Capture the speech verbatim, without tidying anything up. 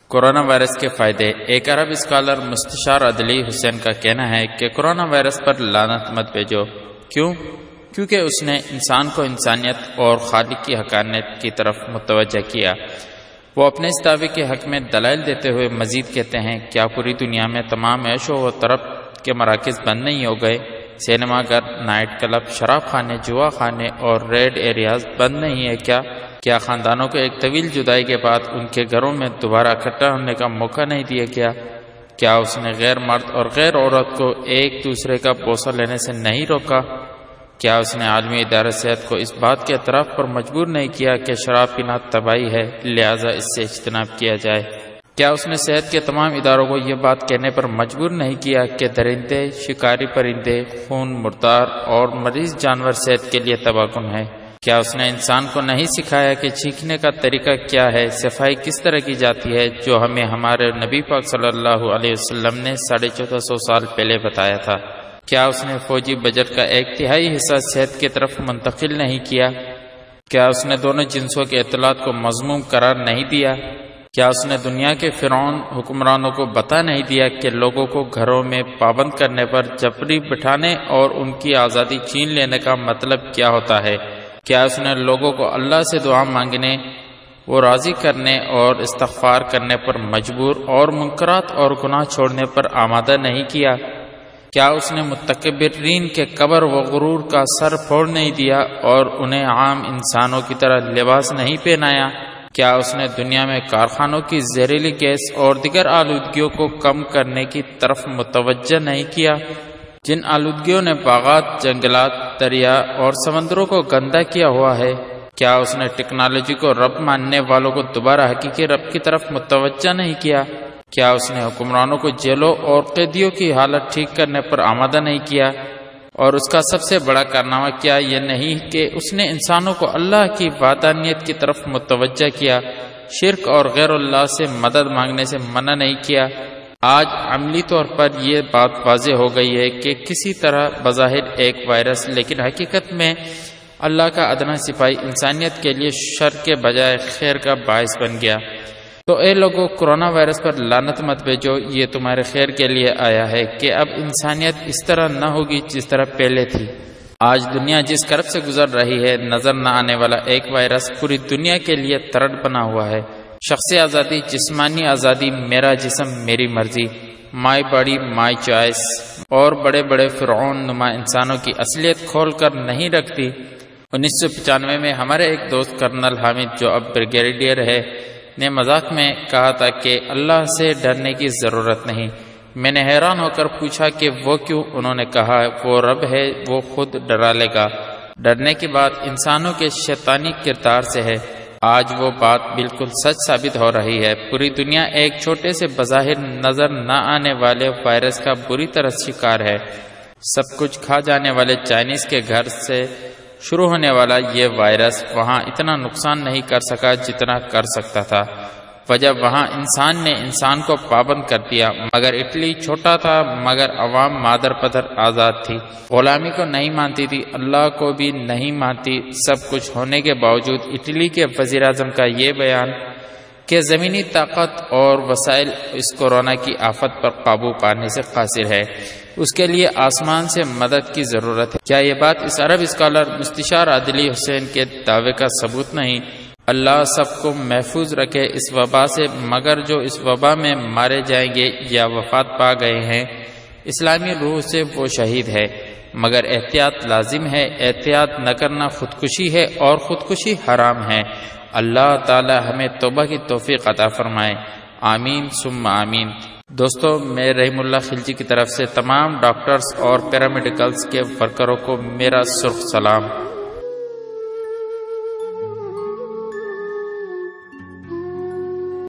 Corona virus کے فائدے۔ ایک عرب اسکالر مستشار عدلی حسین کا کہنا ہے کہ کورونا وائرس پر لعنت مت بھیجو۔ کیوں؟ کیونکہ اس نے انسان کو انسانیت اور خالق کی حقانیت کی طرف متوجہ کیا۔ وہ اپنے اس دعوے کے حق میں دلائل دیتے ہوئے مزید کہتے ہیں، کیا پوری دنیا میں تمام عیش و طرب کے مراکز بند نہیں ہو گئے؟ سینما گھر، نائٹ کلب، شراب خانے، جوا خانے اور ریڈ ایریاز بند نہیں ہے کیا؟ کیا خاندانوں کو ایک طویل جدائی کے بعد ان کے گھروں میں دوبارہ اکٹھا ہونے کا موقع نہیں دیا گیا؟ کیا اس نے غیر مرد اور غیر عورت کو ایک دوسرے کا بوسہ لینے سے نہیں روکا؟ کیا اس نے عالمی ادارہ صحت کو اس بات کے اعتراف پر مجبور نہیں کیا کہ شراب پینا تباہی ہے، لہذا اس سے اجتناب کیا جائے؟ کیا اس نے صحت کے تمام اداروں کو یہ بات کہنے پر مجبور نہیں کیا کہ درندے، شکاری پرندے، خون مردار اور مریض جانور صحت کے لیے تباہ کن ہے؟ کیا اس نے انسان کو نہیں سکھایا کہ چیخنے کا طریقہ کیا ہے، صفائی کس طرح کی جاتی ہے، جو ہمیں ہمارے نبی پاک صلی اللہ علیہ وسلم نے ساڑھے چودہ سو سال پہلے بتایا تھا؟ کیا اس نے فوجی بجٹ کا ایک تہائی حصہ صحت کی طرف منتقل نہیں کیا؟ کیا اس نے دونوں جنسوں کے اطلاعات کو مذموم قرار نہیں دیا؟ کیا اس نے دنیا کے فرعون حکمرانوں کو بتا نہیں دیا کہ لوگوں کو گھروں میں پابند کرنے پر جبری بٹھانے اور ان کی آزادی چھین لینے کا مطلب کیا ہوتا ہے؟ کیا اس نے لوگوں کو اللہ سے دعا مانگنے، وہ راضی کرنے اور استغفار کرنے پر مجبور اور منکرات اور گناہ چھوڑنے پر آمادہ نہیں کیا؟ کیا اس نے متکبرین کے کبر و غرور کا سر پھوڑ نہیں دیا اور انہیں عام انسانوں کی طرح لباس نہیں پہنایا؟ کیا اس نے دنیا میں کارخانوں کی زہریلی گیس اور دیگر آلودگیوں کو کم کرنے کی طرف متوجہ نہیں کیا، جن آلودگیوں نے باغات، جنگلات، دریا اور سمندروں کو گندا کیا ہوا ہے؟ کیا اس نے ٹیکنالوجی کو رب ماننے والوں کو دوبارہ حقیقی رب کی طرف متوجہ نہیں کیا؟ کیا اس نے حکمرانوں کو جیلوں اور قیدیوں کی حالت ٹھیک کرنے پر آمادہ نہیں کیا؟ اور اس کا سب سے بڑا کارنامہ کیا یہ نہیں کہ اس نے انسانوں کو اللہ کی وحدانیت کی طرف متوجہ کیا، شرک اور غیر اللہ سے مدد مانگنے سے منع نہیں کیا؟ آج عملی طور پر یہ بات واضح ہو گئی ہے کہ کسی طرح بظاہر ایک وائرس لیکن حقیقت میں اللہ کا ادنا سپاہی انسانیت کے لیے شر کے بجائے خیر کا باعث بن گیا۔ تو اے لوگو، کورونا وائرس پر لعنت مت بھیجو، یہ تمہارے خیر کے لیے آیا ہے کہ اب انسانیت اس طرح نہ ہوگی جس طرح پہلے تھی۔ آج دنیا جس کرب سے گزر رہی ہے، نظر نہ آنے والا ایک وائرس پوری دنیا کے لیے ترڑ بنا ہوا ہے۔ شخصی آزادی، جسمانی آزادی، میرا جسم میری مرضی، مائی باڈی مائی چوائس اور بڑے بڑے فرعون نما انسانوں کی اصلیت کھول کر نہیں رکھتی۔ انیس سو پچانوے میں ہمارے ایک دوست کرنل حامد، جو اب بریگیڈیئر ہے، نے مذاق میں کہا تھا کہ اللہ سے ڈرنے کی ضرورت نہیں۔ میں نے حیران ہو کر پوچھا کہ وہ کیوں؟ انہوں نے کہا، وہ رب ہے، وہ خود ڈرا لے گا۔ ڈرنے کی بات انسانوں کے شیطانی کردار سے ہے۔ آج وہ بات بالکل سچ ثابت ہو رہی ہے۔ پوری دنیا ایک چھوٹے سے بظاہر نظر نہ آنے والے وائرس کا بری طرح شکار ہے۔ سب کچھ کھا جانے والے چائنیز کے گھر سے شروع ہونے والا یہ وائرس وہاں اتنا نقصان نہیں کر سکا جتنا کر سکتا تھا۔ وجہ وہاں انسان نے انسان کو پابند کر دیا، مگر اٹلی چھوٹا تھا، مگر عوام مادر پدر آزاد تھی، غلامی کو نہیں مانتی تھی، اللہ کو بھی نہیں مانتی۔ سب کچھ ہونے کے باوجود اٹلی کے وزیر اعظم کا یہ بیان کہ زمینی طاقت اور وسائل اس کورونا کی آفت پر قابو پانے سے قاصر ہے، اس کے لیے آسمان سے مدد کی ضرورت ہے۔ کیا یہ بات اس عرب اسکالر مستشار عدلی حسین کے دعوے کا ثبوت نہیں؟ اللہ سب کو محفوظ رکھے اس وبا سے، مگر جو اس وبا میں مارے جائیں گے یا وفات پا گئے ہیں، اسلامی روح سے وہ شہید ہے، مگر احتیاط لازم ہے۔ احتیاط نہ کرنا خودکشی ہے اور خودکشی حرام ہے۔ اللہ تعالی ہمیں توبہ کی توفیق عطا فرمائے، آمین ثم آمین۔ دوستو، میں رحیم اللہ خلجی کی طرف سے تمام ڈاکٹرز اور پیرامیڈیکلز کے ورکروں کو میرا سرخ سلام۔